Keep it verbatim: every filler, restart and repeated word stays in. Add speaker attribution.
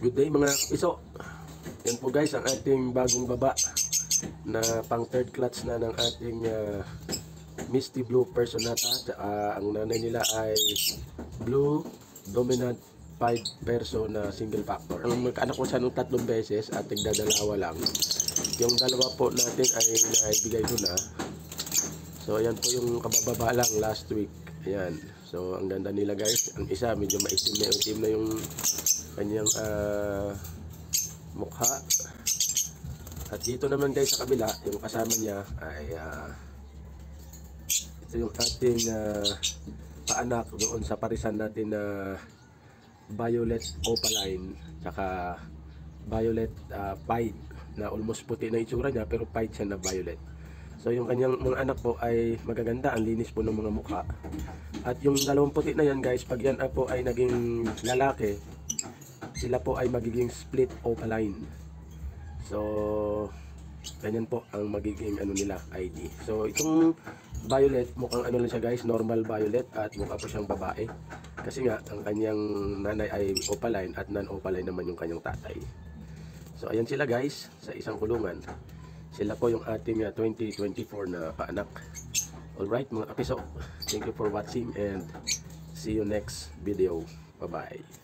Speaker 1: Good day mga iso. Yan po guys ang ating bagong baba na pang third clutch na ng ating uh, Misty Blue Personata. Uh, ang nanay nila ay Blue Dominant five perso na single factor. Ang magkaanak ko siya nung tatlong beses at tigdadalawa lang. Yung dalawa po natin ay naibigay ko na. So ayan po yung kabababa lang last week. Ayan. So ang ganda nila guys. Ang isa medyo maitim na itim na yung kanyang uh, mukha. At dito naman guys sa kabila, yung kasama niya ay uh, ito yung ating uh, paanak doon sa parisan natin na uh, violet opaline tsaka violet uh, pied na almost puti na itsura niya pero pied siya na violet. So yung kanyang mga anak po ay magaganda, ang linis po ng mga mukha. At yung dalawang puti na yan guys, pag yan po ay naging lalaki, sila po ay magiging split opaline. So ganyan po ang magiging ano nila I D. So itong violet, mukhang ano lang siya guys, normal violet at mukha po siyang babae. Kasi nga ang kanyang nanay ay opaline at non-opaline naman yung kanyang tatay. So ayan sila guys sa isang kulungan. Sila po yung ating uh, twenty twenty-four na paanak. Alright mga kapiso, thank you for watching and see you next video. Bye bye.